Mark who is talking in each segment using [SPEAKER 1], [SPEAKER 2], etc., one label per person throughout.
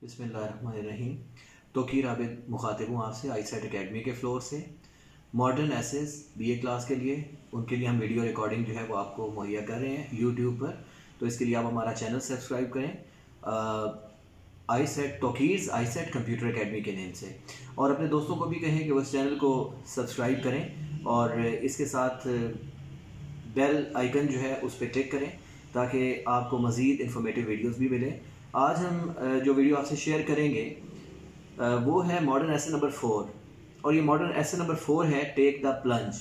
[SPEAKER 1] बिस्मिल्लाहिर्रहमानिर्रहीम। तोकीर आबिद मुखातिब हूँ आपसे आईसेट एकेडमी के फ्लोर से। मॉडर्न एसेस बीए क्लास के लिए उनके लिए हम वीडियो रिकॉर्डिंग जो है वो आपको मुहैया कर रहे हैं यूट्यूब पर। तो इसके लिए आप हमारा चैनल सब्सक्राइब करें आईसेट कंप्यूटर एकेडमी के नेम से, और अपने दोस्तों को भी कहें कि वो इस चैनल को सब्सक्राइब करें और इसके साथ बेल आइकन जो है उस पर क्लिक करें ताकि आपको मज़ीद इन्फॉर्मेटिव वीडियोस भी मिलें। आज हम जो वीडियो आपसे शेयर करेंगे वो है मॉडर्न एसे नंबर 4, और ये मॉडर्न एसे नंबर 4 है take the plunge.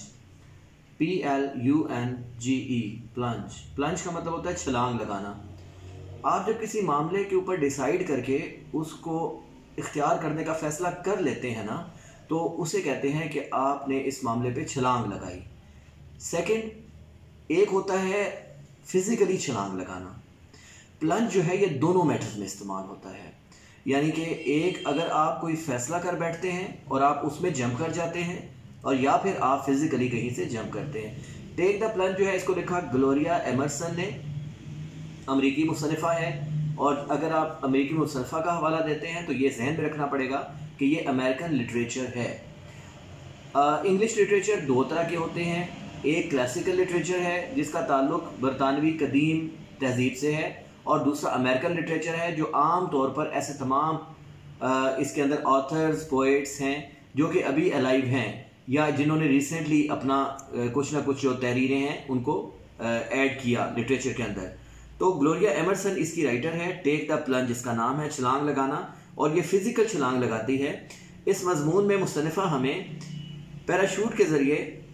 [SPEAKER 1] PLUNGE plunge. Plunge का मतलब होता है छलांग लगाना। आप जब किसी मामले के ऊपर डिसाइड करके उसको इख्तियार करने का फ़ैसला कर लेते हैं ना, तो उसे कहते हैं कि आपने इस मामले पे छलांग लगाई। सेकंड, एक होता है फिज़िकली छलांग लगाना। प्लंज जो है ये दोनों मेथड्स में इस्तेमाल होता है, यानी कि एक, अगर आप कोई फ़ैसला कर बैठते हैं और आप उसमें जंप कर जाते हैं, और या फिर आप फिज़िकली कहीं से जंप करते हैं। टेक द प्लंज जो है इसको लिखा ग्लोरिया एमरसन ने, अमेरिकी मुसन्निफ़ा है। और अगर आप अमेरिकी मुसन्निफ़ा का हवाला देते हैं तो ये जहन में रखना पड़ेगा कि ये अमेरिकन लिटरेचर है। इंग्लिश लिटरेचर दो तरह के होते हैं। एक क्लासिकल लिटरेचर है जिसका ताल्लुक बरतानवी कदीम तहजीब से है, और दूसरा अमेरिकन लिटरेचर है जो आम तौर पर ऐसे तमाम इसके अंदर ऑथर्स पोइट्स हैं जो कि अभी अलाइव हैं या जिन्होंने रिसेंटली अपना कुछ ना कुछ जो तहरीरें हैं उनको ऐड किया लिटरेचर के अंदर। तो ग्लोरिया एमरसन इसकी राइटर है। टेक द प्लंज इसका नाम है, छलांग लगाना, और ये फ़िज़िकल छलांग लगाती है। इस मजमून में मुस्तनिफ़ा हमें पैराशूट के ज़रिए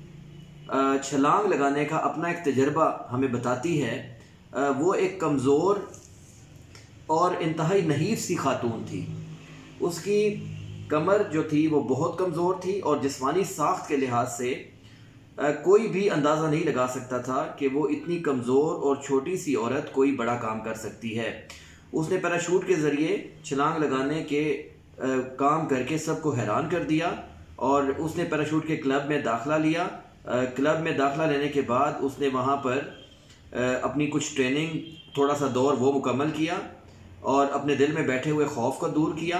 [SPEAKER 1] छलांग लगाने का अपना एक तजर्बा हमें बताती है। वो एक कमज़ोर और इंतहाई नहीफ सी खातून थी। उसकी कमर जो थी वो बहुत कमज़ोर थी, और जिस्मानी साख्त के लिहाज से कोई भी अंदाज़ा नहीं लगा सकता था कि वो इतनी कमज़ोर और छोटी सी औरत कोई बड़ा काम कर सकती है। उसने पैराशूट के ज़रिए छलांग लगाने के काम करके सबको हैरान कर दिया, और उसने पैराशूट के क्लब में दाखिला लिया। क्लब में दाखिला लेने के बाद उसने वहाँ पर अपनी कुछ ट्रेनिंग, थोड़ा सा दौर वो मुकम्मल किया और अपने दिल में बैठे हुए खौफ को दूर किया।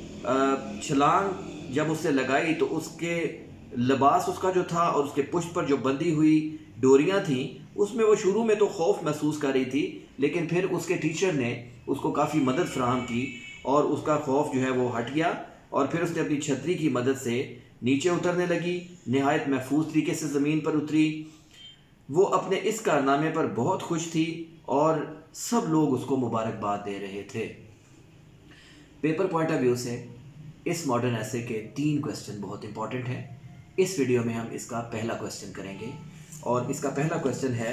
[SPEAKER 1] छलांग जब उससे लगाई तो उसके लिबास उसका जो था और उसके पुष्ट पर जो बंधी हुई डोरियां थीं उसमें वो शुरू में तो खौफ महसूस कर रही थी, लेकिन फिर उसके टीचर ने उसको काफ़ी मदद फराहम की और उसका खौफ जो है वो हट गया, और फिर उसने अपनी छतरी की मदद से नीचे उतरने लगी। नहायत महफूज तरीके से ज़मीन पर उतरी। वो अपने इस कारनामे पर बहुत खुश थी और सब लोग उसको मुबारकबाद दे रहे थे। पेपर पॉइंट ऑफ व्यू से इस मॉडर्न एसे के 3 क्वेश्चन बहुत इंपॉर्टेंट हैं। इस वीडियो में हम इसका पहला क्वेश्चन करेंगे, और इसका पहला क्वेश्चन है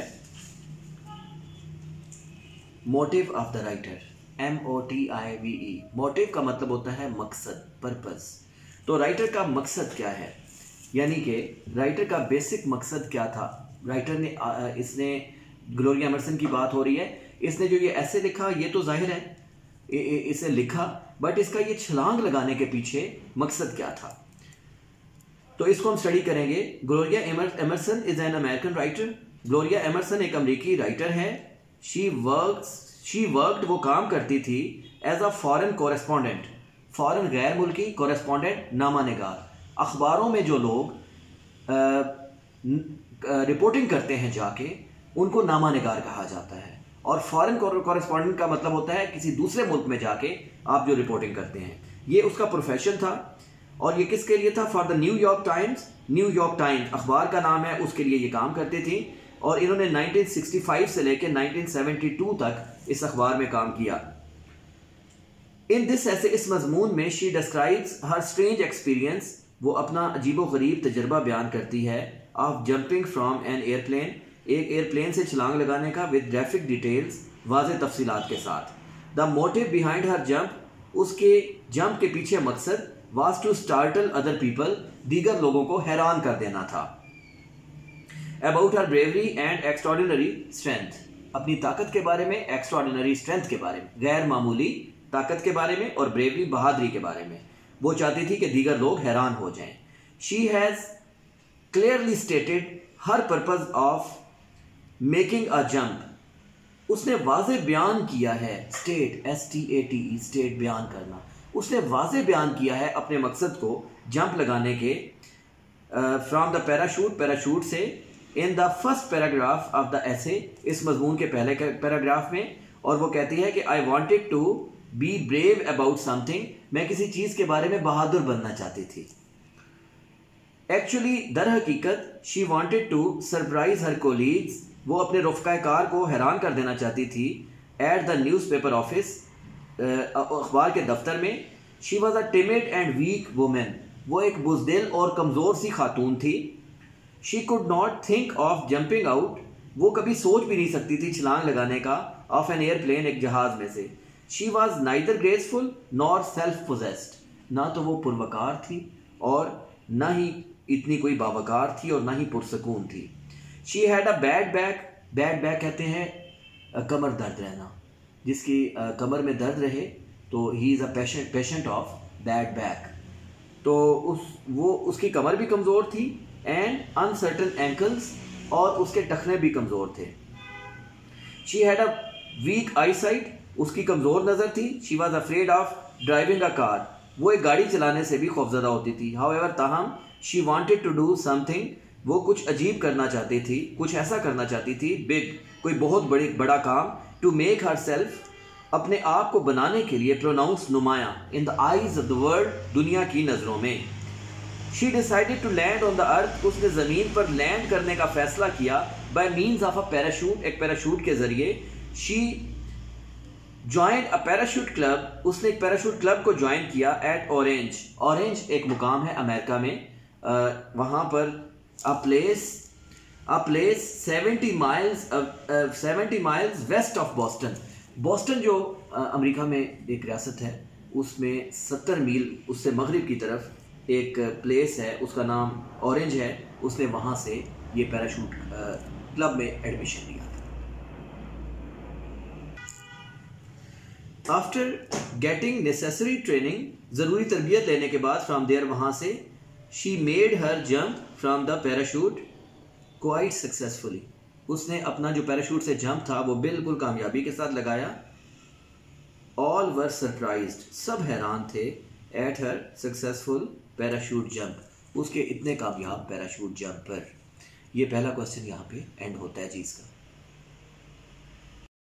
[SPEAKER 1] motive of the writer. MOTIVE। Motive का मतलब होता है मकसद, पर्पस। तो राइटर का मकसद क्या है, यानी कि राइटर का बेसिक मकसद क्या था। राइटर ने इसने ग्लोरिया एमरसन की बात हो रही है, इसने जो ये ऐसे लिखा ये तो जाहिर है इसे लिखा, बट इसका ये छलांग लगाने के पीछे मकसद क्या था, तो इसको हम स्टडी करेंगे। Gloria Emerson is an American writer. Gloria Emerson एक अमेरिकी राइटर है। शी वर्कड वो काम करती थी as a foreign correspondent, foreign गैर मुल्की कोरेस्पोंडेंट, नामा निगार। अखबारों में जो लोग रिपोर्टिंग करते हैं जाके उनको नामा निगार कहा जाता है, और फॉरेन कॉरेस्पॉन्डेंट का मतलब होता है किसी दूसरे मुल्क में जाके आप जो रिपोर्टिंग करते हैं। ये उसका प्रोफेशन था, और ये किसके लिए था? For the New York Times. New York Times अखबार का नाम है, उसके लिए ये काम करती थी, और इन्होंने 1965 से लेकर 1972 तक इस अखबार में काम किया। इन दिस ऐसे इस मजमून में she describes her strange experience, वो अपना अजीबो गरीब तजर्बा बयान करती है, of jumping from an airplane, एक एयरप्लेन से छलांग लगाने का, विद ग्राफिक डिटेल्स, वाज़े तफसीलात के साथ। The motive behind her jump, उसके जंप के पीछे मकसद, was to startle other people, दीगर लोगों को हैरान कर देना था। About her bravery and extraordinary strength, अपनी ताकत के बारे में, एक्स्ट्राऑर्डिनरी स्ट्रेंथ के बारे में, गैर मामूली ताकत के बारे में, और ब्रेवरी बहादुरी के बारे में। वो चाहती थी कि दीगर लोग हैरान हो जाएं। She has clearly stated her purpose of making a jump, उसने वाज़े बयान किया है, स्टेट STATE स्टेट बयान करना, उसने वाज़े बयान किया है अपने मकसद को जंप लगाने के फ्रॉम द पैराशूट से in the first paragraph of the essay, इस मजमून के पहले पैराग्राफ में। और वो कहती है कि I wanted to be brave about something, मैं किसी चीज़ के बारे में बहादुर बनना चाहती थी। एक्चुअली दर हकीकत she wanted to surprise her colleagues, वो अपने रफ़्क़ाकार को हैरान कर देना चाहती थी एट द न्यूज़पेपर ऑफिस, अखबार के दफ्तर में। She was a timid and weak women, वो एक बुज़दिल और कमज़ोर सी खातून थी। She could not think of jumping out, वो कभी सोच भी नहीं सकती थी छलांग लगाने का, ऑफ एन एयरप्लेन, एक जहाज़ में से। She was neither graceful nor self possessed, ना तो वो पुरवकार थी और ना ही इतनी कोई बावकार थी और ना ही पुरसकून थी। She had a bad back कहते हैं कमर दर्द रहना, जिसकी कमर में दर्द रहे तो he is a patient of bad back. तो उसकी कमर भी कमज़ोर थी एंड अनसर्टन एंकल्स, और उसके टखने भी कमज़ोर थे। She had a weak eye sight, उसकी कमज़ोर नज़र थी। She was afraid of driving a car, वो एक गाड़ी चलाने से भी खौफजदा होती थी। हाउएवर, ताहम she wanted to do something, वो कुछ अजीब करना चाहती थी, कुछ ऐसा करना चाहती थी, बिग, कोई बहुत बड़ा काम, टू मेक हर सेल्फ, अपने आप को बनाने के लिए, प्रोनाउंस, नुमाया, in the eyes of the world, दुनिया की नज़रों में। She decided to land on the earth, उसने ज़मीन पर लैंड करने का फैसला किया by means of a parachute, एक पैराशूट के ज़रिए। She joined a parachute club, उसने एक पैराशूट क्लब को ज्वाइन किया एट ऑरेंज एक मुकाम है अमेरिका में, वहाँ पर a place 70 miles west of Boston जो अमेरिका में एक रियासत है, उसमें 70 मील उससे मगरिब की तरफ एक प्लेस है, उसका नाम ऑरेंज है। उसने वहाँ से ये पैराशूट क्लब में एडमिशन लिया। आफ्टर गेटिंग नेसेसरी ट्रेनिंग, ज़रूरी तरबियत लेने के बाद, फ्राम देयर, वहाँ से, she made her jump from the parachute quite successfully, उसने अपना जो पैराशूट से जंप था वो बिल्कुल कामयाबी के साथ लगाया। ऑल वर सरप्राइज्ड, सब हैरान थे, at her successful parachute jump, उसके इतने कामयाब पैराशूट जंप पर। यह पहला क्वेश्चन यहाँ पे एंड होता है जी इसका।